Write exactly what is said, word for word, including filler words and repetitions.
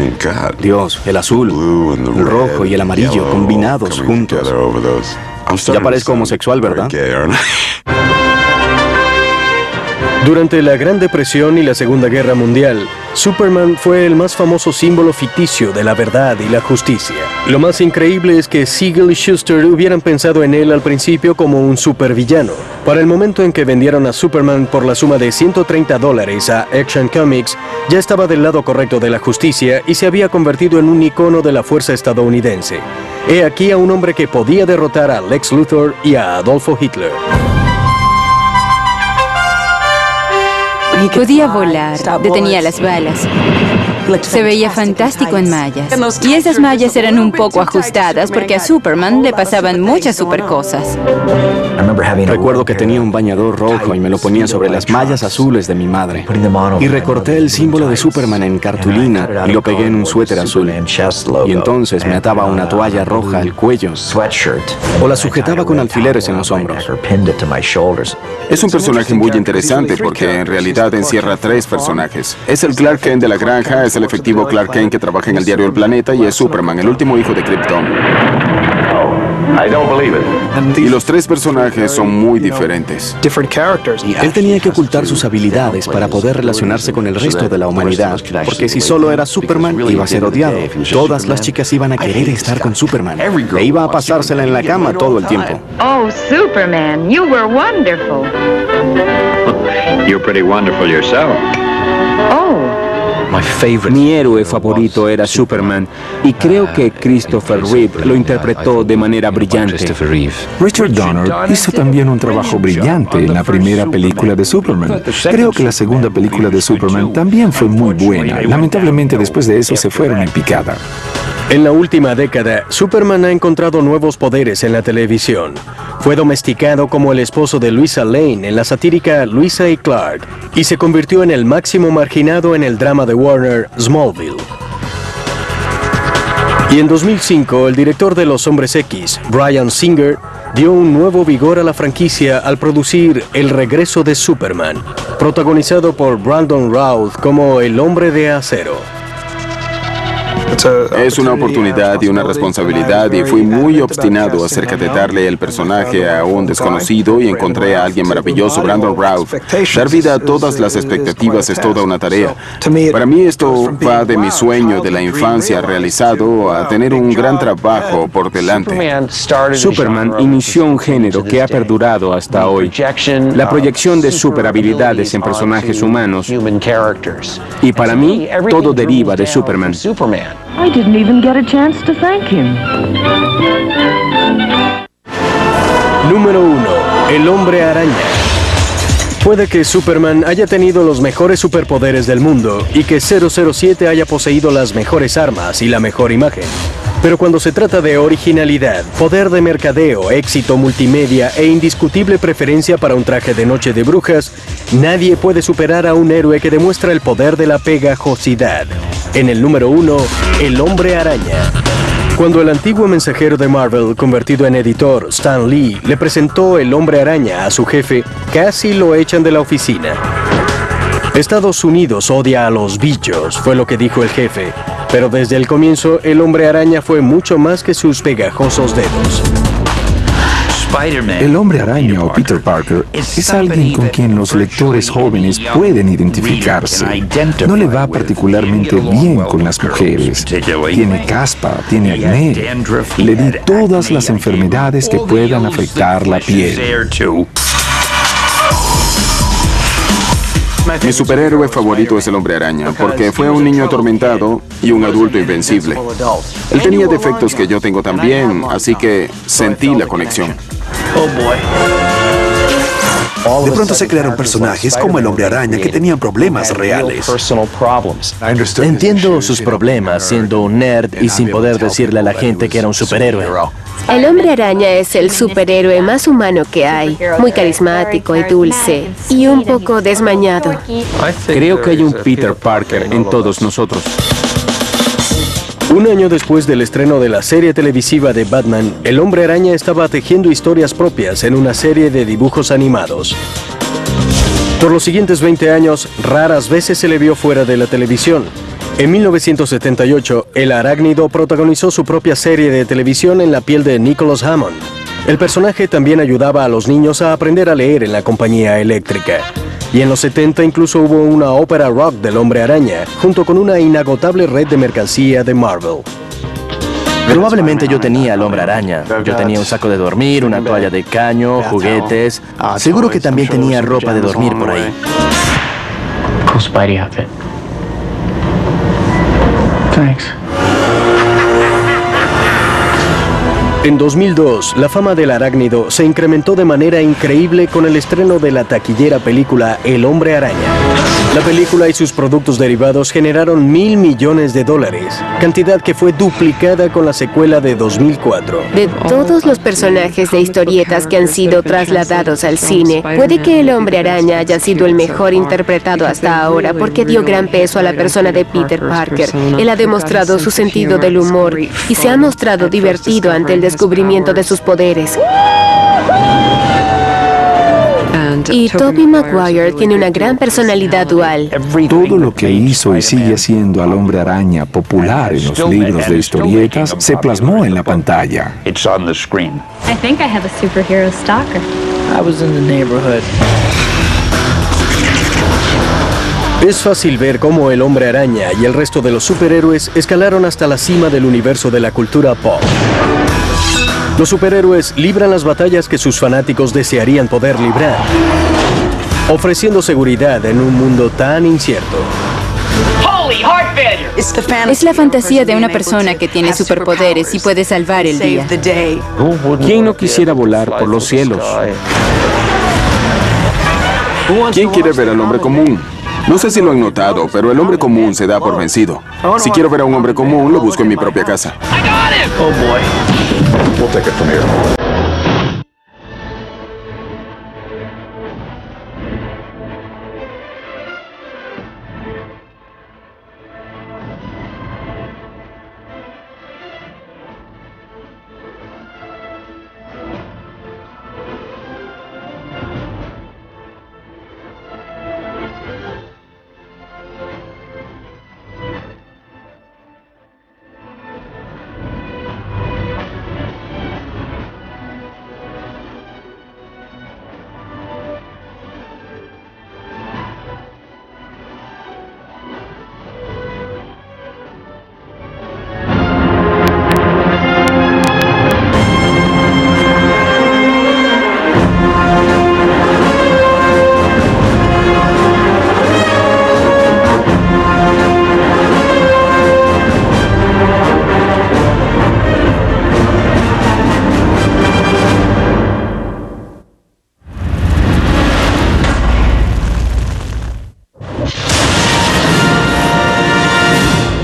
Dios, el azul, el rojo y el amarillo combinados juntos. Ya parezco homosexual, ¿verdad? Durante la Gran Depresión y la Segunda Guerra Mundial, Superman fue el más famoso símbolo ficticio de la verdad y la justicia. Lo más increíble es que Siegel y Shuster hubieran pensado en él al principio como un supervillano. Para el momento en que vendieron a Superman por la suma de ciento treinta dólares a Action Comics, ya estaba del lado correcto de la justicia y se había convertido en un icono de la fuerza estadounidense. He aquí a un hombre que podía derrotar a Lex Luthor y a Adolfo Hitler. Podía volar, detenía las balas. Se veía fantástico en mallas. Y esas mallas eran un poco ajustadas porque a Superman le pasaban muchas supercosas. Recuerdo que tenía un bañador rojo y me lo ponía sobre las mallas azules de mi madre. Y recorté el símbolo de Superman en cartulina y lo pegué en un suéter azul. Y entonces me ataba una toalla roja al cuello o la sujetaba con alfileres en los hombros. Es un personaje muy interesante porque en realidad encierra tres personajes. Es el Clark Kent de la granja, es el efectivo Clark Kent que trabaja en el diario El Planeta y es Superman, el último hijo de Krypton. Y los tres personajes son muy diferentes. Él tenía que ocultar sus habilidades para poder relacionarse con el resto de la humanidad, porque si solo era Superman, iba a ser odiado. Todas las chicas iban a querer estar con Superman. E iba a pasársela en la cama todo el tiempo. Oh, Superman, you were wonderful. You're pretty wonderful yourself. Oh. Mi héroe favorito era Superman, y creo que Christopher Reeve lo interpretó de manera brillante. Richard Donner hizo también un trabajo brillante en la primera película de Superman. Creo que la segunda película de Superman también fue muy buena. Lamentablemente después de eso se fueron en picada. En la última década, Superman ha encontrado nuevos poderes en la televisión. Fue domesticado como el esposo de Luisa Lane en la satírica Luisa y Clark, y se convirtió en el máximo marginado en el drama de Warner, Smallville. Y en dos mil cinco, el director de Los Hombres X, Bryan Singer, dio un nuevo vigor a la franquicia al producir El regreso de Superman, protagonizado por Brandon Routh como el Hombre de Acero. Es una oportunidad y una responsabilidad y fui muy obstinado acerca de darle el personaje a un desconocido y encontré a alguien maravilloso, Brandon Routh. Dar vida a todas las expectativas es toda una tarea. Para mí esto va de mi sueño de la infancia realizado a tener un gran trabajo por delante. Superman inició un género que ha perdurado hasta hoy. La proyección de superhabilidades en personajes humanos. Y para mí, todo deriva de Superman. I didn't even get a chance to thank him. Número uno. El Hombre Araña. Puede que Superman haya tenido los mejores superpoderes del mundo y que cero cero siete haya poseído las mejores armas y la mejor imagen. Pero cuando se trata de originalidad, poder de mercadeo, éxito multimedia e indiscutible preferencia para un traje de noche de brujas, nadie puede superar a un héroe que demuestra el poder de la pegajosidad. En el número uno, El Hombre Araña. Cuando el antiguo mensajero de Marvel, convertido en editor, Stan Lee, le presentó El Hombre Araña a su jefe, casi lo echan de la oficina. Estados Unidos odia a los bichos, fue lo que dijo el jefe. Pero desde el comienzo, el Hombre Araña fue mucho más que sus pegajosos dedos. El Hombre Araña o Peter Parker es alguien con quien los lectores jóvenes pueden identificarse. No le va particularmente bien con las mujeres. Tiene caspa, tiene acné. Le di todas las enfermedades que puedan afectar la piel. Mi superhéroe favorito es el Hombre Araña, porque fue un niño atormentado y un adulto invencible. Él tenía defectos que yo tengo también, así que sentí la conexión. De pronto se crearon personajes como el Hombre Araña que tenían problemas reales. Entiendo sus problemas siendo un nerd y sin poder decirle a la gente que era un superhéroe. El Hombre Araña es el superhéroe más humano que hay, muy carismático y dulce, y un poco desmañado. Creo que hay un Peter Parker en todos nosotros. Un año después del estreno de la serie televisiva de Batman, el Hombre Araña estaba tejiendo historias propias en una serie de dibujos animados. Por los siguientes veinte años, raras veces se le vio fuera de la televisión. En mil novecientos setenta y ocho, el arácnido protagonizó su propia serie de televisión en la piel de Nicholas Hammond. El personaje también ayudaba a los niños a aprender a leer en la compañía eléctrica. Y en los setenta incluso hubo una ópera rock del Hombre Araña, junto con una inagotable red de mercancía de Marvel. Probablemente yo tenía al Hombre Araña. Yo tenía un saco de dormir, una toalla de caño, juguetes. Seguro que también tenía ropa de dormir por ahí. Cool Spidey outfit. Thanks. En dos mil dos, la fama del arácnido se incrementó de manera increíble con el estreno de la taquillera película El Hombre Araña. La película y sus productos derivados generaron mil millones de dólares, cantidad que fue duplicada con la secuela de dos mil cuatro. De todos los personajes de historietas que han sido trasladados al cine, puede que el Hombre Araña haya sido el mejor interpretado hasta ahora porque dio gran peso a la persona de Peter Parker. Él ha demostrado su sentido del humor y se ha mostrado divertido ante el descubrimiento de sus poderes. Y Tobey Maguire tiene una gran personalidad dual. Todo lo que hizo y sigue haciendo al Hombre Araña popular en los libros de historietas se plasmó en la pantalla. I think I have a superhero stalker. I was in the neighborhood. Es fácil ver cómo el Hombre Araña y el resto de los superhéroes escalaron hasta la cima del universo de la cultura pop. Los superhéroes libran las batallas que sus fanáticos desearían poder librar, ofreciendo seguridad en un mundo tan incierto. Es la fantasía de una persona que tiene superpoderes y puede salvar el día. ¿Quién no quisiera volar por los cielos? ¿Quién quiere ver al hombre común? No sé si lo han notado, pero el hombre común se da por vencido. Si quiero ver a un hombre común, lo busco en mi propia casa. Oh boy. We'll take it from here.